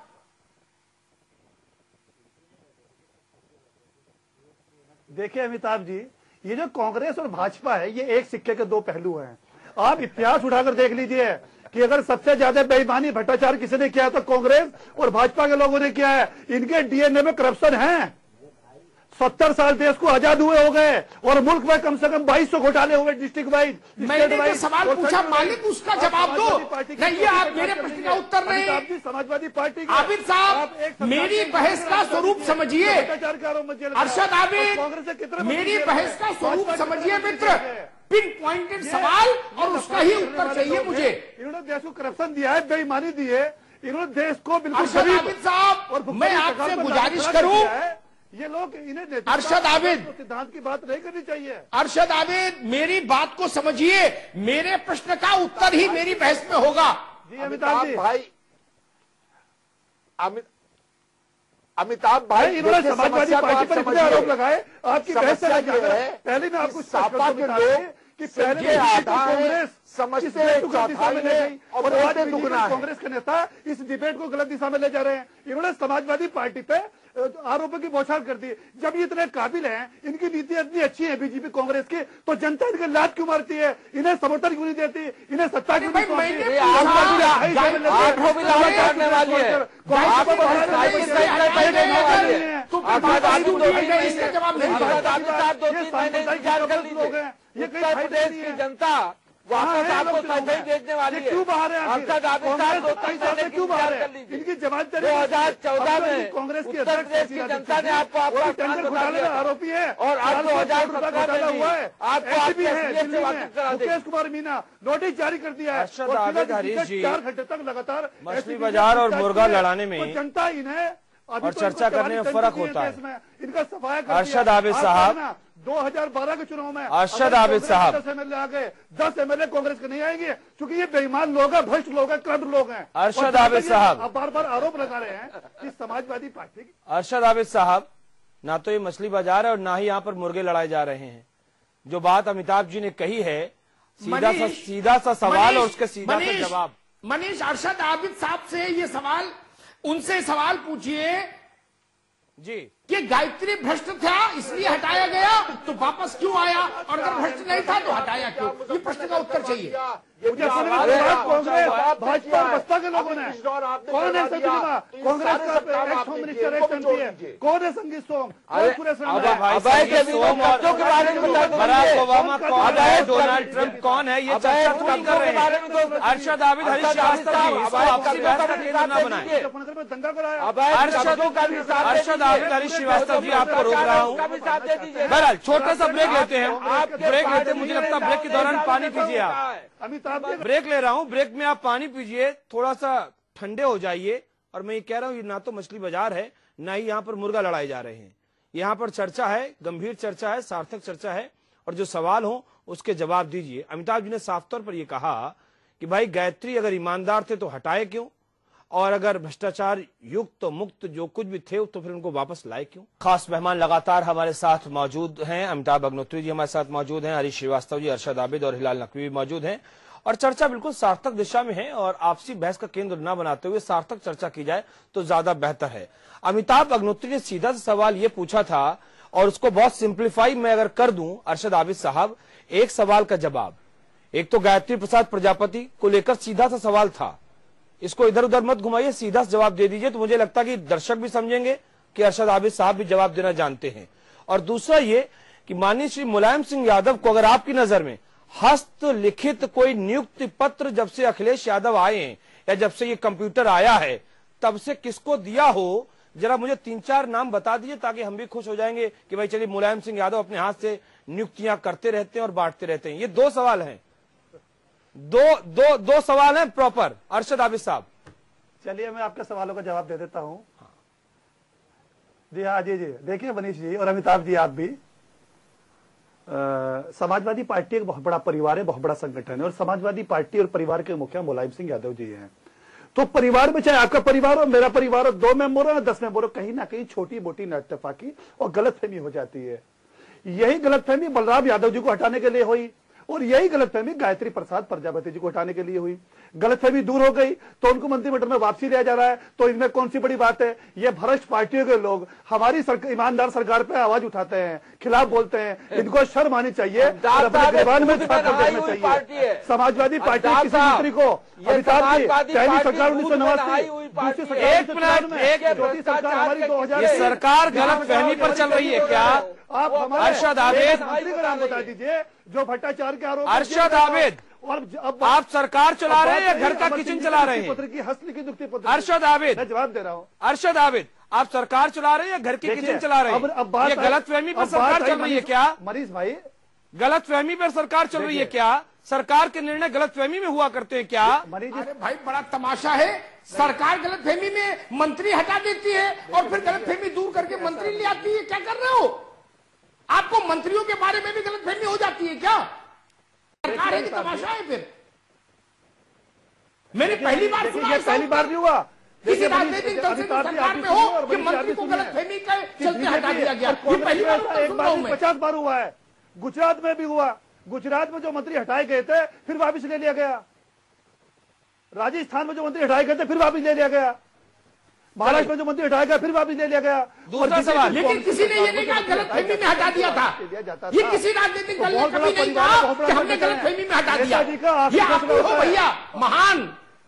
देखिए अमिताभ जी, ये जो कांग्रेस और भाजपा है ये एक सिक्के के दो पहलू हैं। आप इतिहास उठाकर देख लीजिए कि अगर सबसे ज्यादा बेईमानी भ्रष्टाचार किसी ने किया तो कांग्रेस और भाजपा के लोगों ने किया है। इनके डीएनए में करप्शन है। सत्तर साल देश को आजाद हुए हो गए और मुल्क में कम से कम बाईस सौ घोटाले हुए डिस्ट्रिक्ट वाइज।
मैंने जो सवाल पूछा मालिक उसका जवाब दो। नहीं, ये आप मेरे प्रश्न का उत्तर नहीं।
समाजवादी पार्टी
आबिद साहब मेरी बहस का स्वरूप समझिए। अरशद आबिद मेरी बहस का स्वरूप समझिए मित्र, पिन पॉइंटेड सवाल और उसका ही उत्तर चाहिए मुझे।
इन्होंने देश को करप्शन दिया है, बेईमानी दी है, इन्होंने देश को बिल्कुल।
अरशद आबिद साहब मैं आपसे गुजारिश करूं,
ये लोग इन्हें
अरशद आबिद
सिद्धांत की बात नहीं करनी चाहिए।
अरशद आबिद मेरी बात को समझिए, मेरे प्रश्न का उत्तर ही मेरी बहस में होगा।
जी अमिताभ भाई, अमित अमिताभ भाई
इन्होंने समाजवादी पार्टी पर इतने आरोप लगाए, आपकी बहस से पहले मैं आपको
सापा के लोग
कि पहले कांग्रेस
समझते
और आज कांग्रेस के नेता इस डिबेट को गलत दिशा में ले जा रहे हैं। इन्होंने समाजवादी पार्टी पे आरोपों की बौछार कर दी। जब ये इतने काबिल हैं, इनकी नीतियां इतनी अच्छी हैं बीजेपी कांग्रेस की, तो जनता इनके लात क्यों मारती है? इन्हें समर्थन क्यों नहीं देती? इन्हें सत्ता क्यों नहीं
है? ये उत्तर प्रदेश की जनता वापस आपको सौगाई भेजने वाली है।
क्यों बाहर है?
अरशद आबिद साहब दो तीन साल
क्यों बाहर है? इनकी जवाबदारी
दो हजार चौदह में
कांग्रेस की
उत्तर प्रदेश की जनता ने आपको आपका
टेंडर घोटाले में आरोपी है
और अब दो हजार सत्रह में हुआ है आपको आपकी असलियत से वाकिफ करा देंगे।
मुकेश कुमार मीना नोटिस जारी कर दिया है।
अरशद आबिद हरीश जी
चार घंटे तक लगातार
मछली बाजार और मुर्गा लड़ाने में
जनता इन्हें
और चर्चा करने में फर्क होता है।
इनका सफाया
अरशद आबिद साहब
दो हजार बारह के चुनाव में
अरशद आबिद साहब
दस एमएलए आ गए, दस एमएलए कांग्रेस के नहीं आएंगे क्योंकि ये बेईमान लोग हैं, भ्रष्ट लोग हैं, करप्ट लोग हैं।
अरशद आबिद साहब
आप बार बार आरोप लगा रहे हैं कि समाजवादी पार्टी की।
अरशद आबिद साहब, ना तो ये मछली बाजार है और ना ही यहाँ पर मुर्गे लड़ाए जा रहे हैं। जो बात अमिताभ जी ने कही है, सीधा सा सीधा सा सवाल और उसके सीधा सा जवाब।
मनीष, अरशद आबिद साहब से ये सवाल, उनसे सवाल पूछिए
जी
कि गायत्री भ्रष्ट था इसलिए हटाया गया तो वापस क्यों आया, और अगर भ्रष्ट नहीं था तो हटाया क्यों? ये प्रश्न का उत्तर चाहिए।
कांग्रेस भाजपा बसपा के लोगों ने कौन है संगीत कांग्रेस का ex home minister ex MP है, कौन है संगीत सोम?
बराक ओबामा कौन है, डोनाल्ड ट्रंप कौन है, ये चर्चा तो नहीं कर रहे हैं। अरशद आबिद हरीश श्रीवास्तव जी इसको आपसी बहस का केंद्र न बनाएं।
दंगा कराया
अरशद आबिद हरीश श्रीवास्तव जी आपको रोक रहा हूँ। बहरहाल छोटा सा ब्रेक लेते हैं, ब्रेक लेते हैं। मुझे लगता है ब्रेक के दौरान पानी पीजिए आप।
अमिताभ
ब्रेक ले रहा हूं, ब्रेक में आप पानी पीजिए, थोड़ा सा ठंडे हो जाइए। और मैं ये कह रहा हूं, ये ना तो मछली बाजार है ना ही यहाँ पर मुर्गा लड़ाए जा रहे हैं। यहाँ पर चर्चा है, गंभीर चर्चा है, सार्थक चर्चा है, और जो सवाल हो उसके जवाब दीजिए। अमिताभ जी ने साफ तौर पर यह कहा कि भाई गायत्री अगर ईमानदार थे तो हटाए क्यों, और अगर भ्रष्टाचार युक्त मुक्त जो कुछ भी थे तो फिर उनको वापस लाए क्यों। खास मेहमान लगातार हमारे साथ मौजूद हैं। अमिताभ अग्निहोत्री जी हमारे साथ मौजूद हैं, हरीश श्रीवास्तव जी, अरशद आबिद और हिलाल नकवी भी मौजूद हैं, और चर्चा बिल्कुल सार्थक दिशा में है। और आपसी बहस का केंद्र न बनाते हुए सार्थक चर्चा की जाए तो ज्यादा बेहतर है। अमिताभ अग्निहोत्री ने सीधा सा सवाल ये पूछा था, और उसको बहुत सिंप्लीफाई मैं अगर कर दूं, अरशद आबिद साहब, एक सवाल का जवाब। एक तो गायत्री प्रसाद प्रजापति को लेकर सीधा सा सवाल था, इसको इधर उधर मत घुमाइए, सीधा जवाब दे दीजिए, तो मुझे लगता है कि दर्शक भी समझेंगे कि अरशद आबिद साहब भी जवाब देना जानते हैं। और दूसरा ये कि माननीय श्री मुलायम सिंह यादव को अगर आपकी नजर में हस्तलिखित कोई नियुक्ति पत्र जब से अखिलेश यादव आए हैं या जब से ये कंप्यूटर आया है तब से किसको दिया हो, जरा मुझे तीन चार नाम बता दीजिए, ताकि हम भी खुश हो जाएंगे कि भाई चलिए मुलायम सिंह यादव अपने हाथ से नियुक्तियां करते रहते हैं और बांटते रहते हैं। ये दो सवाल हैं, दो दो दो सवाल हैं प्रॉपर। अरशद आबिद साहब,
चलिए मैं आपके सवालों का जवाब दे देता हूं। जी हाँ, जी जी देखिए मनीष जी और अमिताभ जी, आप भी आ, समाजवादी पार्टी एक बहुत बड़ा परिवार है, बहुत बड़ा संगठन है, और समाजवादी पार्टी और परिवार के मुखिया मुलायम सिंह यादव जी हैं। तो परिवार में चाहे आपका परिवार हो, मेरा परिवार हो, दो मेंबर हो, दस मेंबर हो, कहीं ना कहीं छोटी मोटी नाइतफाकी और गलतफहमी हो जाती है। यही गलतफहमी बलराम यादव जी को हटाने के लिए हुई, और यही गलतफहमी गायत्री प्रसाद प्रजापति जी को हटाने के लिए हुई। गलतफहमी दूर हो गई तो उनको मंत्रिमंडल में वापसी लिया जा रहा है, तो इनमें कौन सी बड़ी बात है। ये भ्रष्ट पार्टियों के लोग हमारी सरकार, ईमानदार सरकार पे आवाज उठाते हैं, खिलाफ बोलते हैं, इनको शर्म आनी चाहिए और अपने गिरबान में छाप कर देना चाहिए। समाजवादी पार्टी किसी मंत्री को, अमिताभ जी, पहली सरकार उन्नीस सौ नवासी, दूसरी सरकार हमारी दो हजार,
ये सरकार गलतफहमी पर चल रही है क्या?
आप हमारे
अरशद आबिद
मंत्री का नाम बता दीजिए जो भ्रष्टाचार के आरोप।
अरशद आबिद,
और अब
आप सरकार चला रहे हैं या घर का किचन चला रहे हैं?
पत्र की हस्तलिखित नियुक्ति पत्र।
अरशद आबिद,
मैं जवाब दे रहा हूँ।
अरशद आबिद, आप सरकार चला रहे हैं या घर की किचन चला रहे हैं?
अब, अब बात
ये गलतफहमी पर सरकार चल रही है क्या?
मनीष भाई,
गलतफहमी पर सरकार चल रही है क्या? सरकार के निर्णय गलतफहमी में हुआ करते हैं क्या?
अरे भाई बड़ा तमाशा है, सरकार गलतफहमी में मंत्री हटा देती है और फिर गलतफहमी दूर करके मंत्री ले आती है। क्या कर रहे हो? आपको मंत्रियों के बारे में भी गलतफहमी हो जाती है क्या? सरकार है कि तमाशा है? फिर मैंने पहली बार सुना,
पहली बार नहीं हुआ
किसी राजनीतिक दल से सरकार में हो कि मंत्री को गलतफहमी के चलते हटा दिया गया। ये पहली बार
एक बार पचास बार हुआ है। गुजरात में भी हुआ, गुजरात में जो मंत्री हटाए गए थे फिर वापस ले लिया गया। राजस्थान में जो मंत्री हटाए गए थे फिर वापस ले लिया गया। महाराष्ट्र में जो मंत्री हटाया गया फिर वापस ले लिया गया।
दूसरा सवाल,
लेकिन किसी ने ये नहीं कहा गलतफहमी में हटा दिया था। ये किसी राजनीतिक दल ने कभी नहीं कहा कि हमने गलतफहमी में हटा दिया। ये आप हो भैया महान।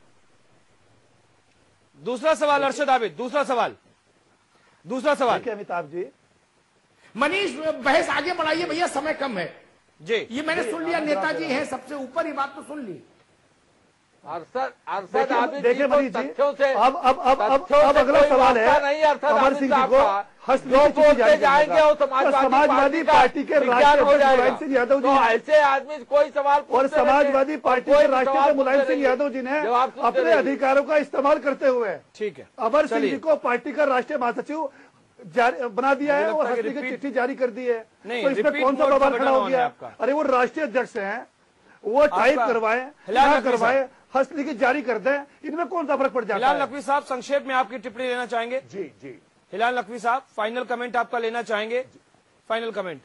दूसरा सवाल अरशद आबिद, दूसरा सवाल, दूसरा सवाल।
अमिताभ जी,
मनीष बहस आगे बढ़ाइए भैया, समय कम है
जी।
ये मैंने सुन लिया, नेताजी हैं सबसे ऊपर, ये बात तो सुन ली।
अरशद अरशद आबिद
देखिए मनीष जी,
तथ्यों से
अब अब अब अब अब अगला सवाल है अमर सिंह जी को
हस्तलिखित जाएंगे और
समाजवादी पार्टी के राष्ट्रीय मुलायम सिंह यादव जी,
ऐसे आदमी कोई सवाल,
और समाजवादी पार्टी के राष्ट्रीय मुलायम सिंह यादव जी ने अपने अधिकारों का इस्तेमाल करते हुए
ठीक है
अमर सिंह जी को पार्टी का राष्ट्रीय महासचिव जारी बना दिया है और हस्तलिखित चिट्ठी जारी कर दी है। तो इसमें कौन सा बवाल खड़ा हो गया? अरे वो राष्ट्रीय अध्यक्ष हैं, वो टाइप करवाए ना करवाए, हस्तलिखित जारी कर दें, इनमें कौन सा फर्क पड़ जाता है?
हिलाल नकवी साहब संक्षेप में आपकी टिप्पणी लेना चाहेंगे?
जी जी
हिलाल नकवी साहब फाइनल कमेंट आपका लेना चाहेंगे? Final comment.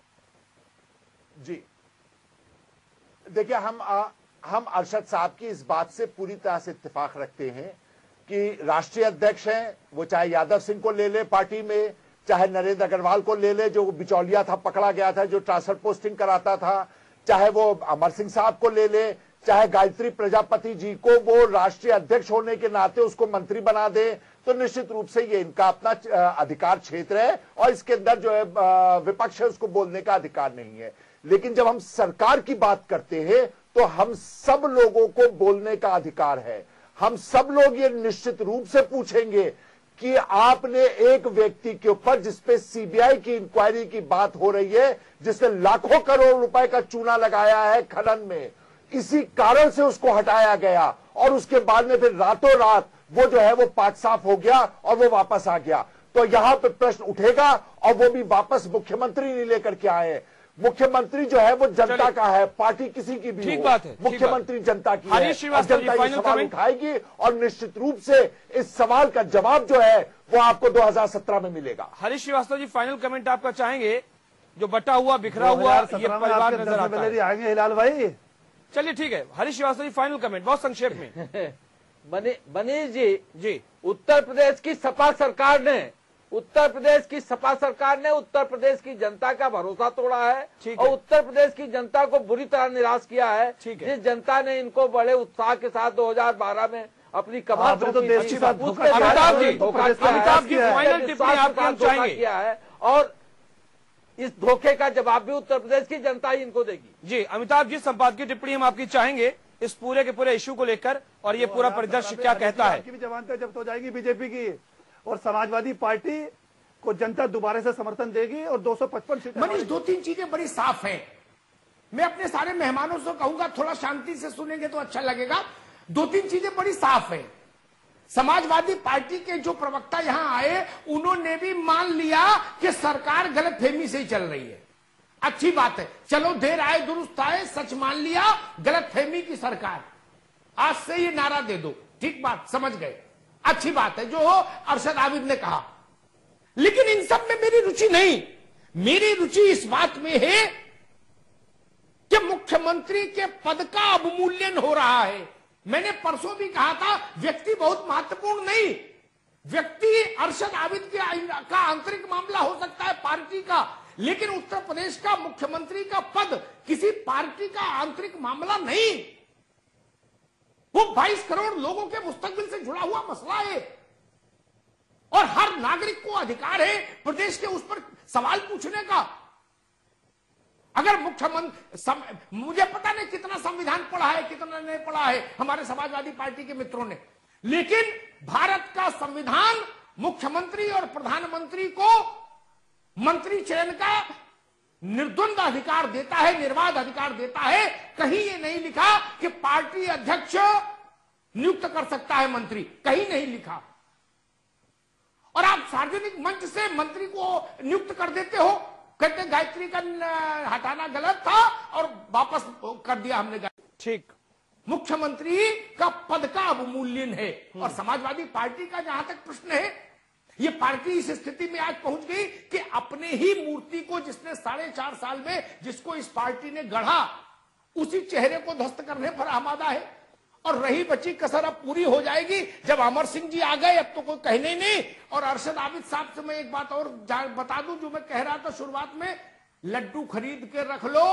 जी देखिए, हम आ, हम अरशद साहब की इस बात से पूरी तरह से इत्तेफाक रखते हैं कि राष्ट्रीय अध्यक्ष हैं, वो चाहे यादव सिंह को ले ले पार्टी में, चाहे नरेंद्र अग्रवाल को ले ले जो बिचौलिया था, पकड़ा गया था, जो ट्रांसफर पोस्टिंग कराता था, चाहे वो अमर सिंह साहब को ले ले, चाहे गायत्री प्रजापति जी को वो राष्ट्रीय अध्यक्ष होने के नाते उसको मंत्री बना दे, तो निश्चित रूप से ये इनका अपना अधिकार क्षेत्र है और इसके अंदर जो है विपक्ष है उसको बोलने का अधिकार नहीं है। लेकिन जब हम सरकार की बात करते हैं तो हम सब लोगों को बोलने का अधिकार है। हम सब लोग ये निश्चित रूप से पूछेंगे कि आपने एक व्यक्ति के ऊपर जिसपे सीबीआई की इंक्वायरी की बात हो रही है, जिसने लाखों करोड़ रुपए का चूना लगाया है खनन में, इसी कारण से उसको हटाया गया और उसके बाद में फिर रातों रात वो जो है वो पाक साफ हो गया और वो वापस आ गया। तो यहां पे प्रश्न उठेगा और वो भी वापस मुख्यमंत्री नहीं लेकर के आए। मुख्यमंत्री जो है वो जनता का है, पार्टी किसी की भी
ठीक
हो,
बात है,
मुख्यमंत्री जनता की है,
जनता
ये सवाल उठाएगी और निश्चित रूप से इस सवाल का जवाब जो है वो आपको दो हज़ार सत्रह में मिलेगा।
हरीश श्रीवास्तव जी, फाइनल कमेंट आपका चाहेंगे? जो बटा हुआ बिखरा हुआ ये परिवार नजर आता है।
आएंगे हिलाल भाई,
चलिए ठीक है। हरीश श्रीवास्तव जी, फाइनल कमेंट बहुत संक्षेप में।
मनीष जी
जी
उत्तर प्रदेश की सपा सरकार ने उत्तर प्रदेश की सपा सरकार ने उत्तर प्रदेश की जनता का भरोसा तोड़ा है और उत्तर प्रदेश की जनता को बुरी तरह निराश किया है। जिस जनता ने इनको बड़े उत्साह के साथ दो हज़ार बारह में अपनी कमान
तो देश की बात अमिताभ जी अमिताभ जी फाइनल टिप्पणी आपके हम चाहेंगे
किया है और इस धोखे का जवाब भी उत्तर प्रदेश की जनता ही इनको देगी।
जी अमिताभ जी, संपादकीय टिप्पणी हम आपकी चाहेंगे इस पूरे के पूरे इश्यू को लेकर और ये पूरा परिदृश्य क्या कहता है।
भी जमानत जब्त हो जाएगी बीजेपी की और समाजवादी पार्टी को जनता दोबारा से समर्थन देगी और दो सौ पचपन सीटें।
मनीष, दो तीन चीजें बड़ी साफ हैं। मैं अपने सारे मेहमानों से कहूंगा थोड़ा शांति से सुनेंगे तो अच्छा लगेगा। दो तीन चीजें बड़ी साफ है। समाजवादी पार्टी के जो प्रवक्ता यहां आए उन्होंने भी मान लिया कि सरकार गलतफहमी से ही चल रही है। अच्छी बात है, चलो देर आए दुरुस्त आए, सच मान लिया गलतफहमी की सरकार, आज से ये नारा दे दो, ठीक बात, समझ गए, अच्छी बात है जो अरशद आबिद ने कहा। लेकिन इन सब में मेरी रुचि नहीं। मेरी रुचि इस बात में है कि मुख्यमंत्री के पद का अवमूल्यन हो रहा है। मैंने परसों भी कहा था व्यक्ति बहुत महत्वपूर्ण नहीं, व्यक्ति अरशद आबिद के का आंतरिक मामला हो सकता है पार्टी का, लेकिन उत्तर प्रदेश का मुख्यमंत्री का पद किसी पार्टी का आंतरिक मामला नहीं। वो बाईस करोड़ लोगों के मुस्तकबिल से जुड़ा हुआ मसला है और हर नागरिक को अधिकार है प्रदेश के उस पर सवाल पूछने का। अगर मुख्यमंत्री, मुझे पता नहीं कितना संविधान पढ़ा है कितना नहीं पढ़ा है हमारे समाजवादी पार्टी के मित्रों ने, लेकिन भारत का संविधान मुख्यमंत्री और प्रधानमंत्री को मंत्री चयन का निर्द्वंद अधिकार देता है, निर्वाध अधिकार देता है। कहीं ये नहीं लिखा कि पार्टी अध्यक्ष नियुक्त कर सकता है मंत्री, कहीं नहीं लिखा। और आप सार्वजनिक मंच से मंत्री को नियुक्त कर देते हो, कहते गायत्री का हटाना गलत था और वापस कर दिया हमने।
ठीक,
मुख्यमंत्री का पद का अवमूल्यन है। और समाजवादी पार्टी का जहां तक प्रश्न है, ये पार्टी इस स्थिति में आज पहुंच गई कि अपने ही मूर्ति को जिसने साढ़े चार साल में जिसको इस पार्टी ने गढ़ा, उसी चेहरे को ध्वस्त करने पर आमादा है। और रही बची कसर अब पूरी हो जाएगी जब अमर सिंह जी आ गए, अब तो कोई कहने नहीं। और अरशद आबिद साहब से मैं एक बात और बता दूं जो मैं कह रहा था शुरुआत में, लड्डू खरीद के रख लो,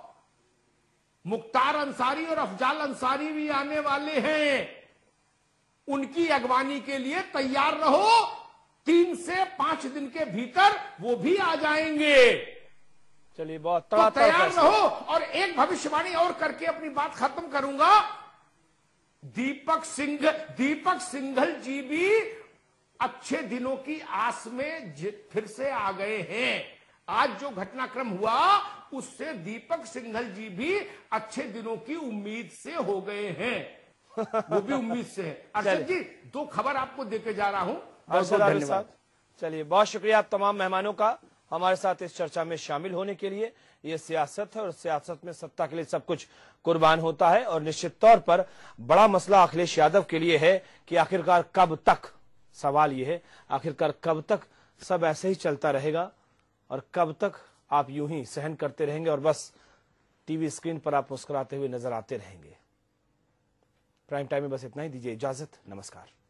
मुख्तार अंसारी और अफजाल अंसारी भी आने वाले हैं, उनकी अगवानी के लिए तैयार रहो। तीन से पांच दिन के भीतर वो भी आ जाएंगे।
चलिए बहुत
तो तैयार रहो। और एक भविष्यवाणी और करके अपनी बात खत्म करूंगा। दीपक सिंह दीपक सिंघल जी भी अच्छे दिनों की आस में फिर से आ गए हैं। आज जो घटनाक्रम हुआ उससे दीपक सिंघल जी भी अच्छे दिनों की उम्मीद से हो गए हैं, वो भी उम्मीद से है। अरशद जी, दो खबर आपको देके जा रहा हूं। बहुत बहुत धन्यवाद।
चलिए बहुत शुक्रिया आप तमाम मेहमानों का हमारे साथ इस चर्चा में शामिल होने के लिए। ये सियासत है और सियासत में सत्ता के लिए सब कुछ कुर्बान होता है और निश्चित तौर पर बड़ा मसला अखिलेश यादव के लिए है कि आखिरकार कब तक, सवाल ये है आखिरकार कब तक सब ऐसे ही चलता रहेगा और कब तक आप यूं ही सहन करते रहेंगे और बस टीवी स्क्रीन पर आप मुस्कुराते हुए नजर आते रहेंगे। प्राइम टाइम में बस इतना ही, दीजिए इजाजत, नमस्कार।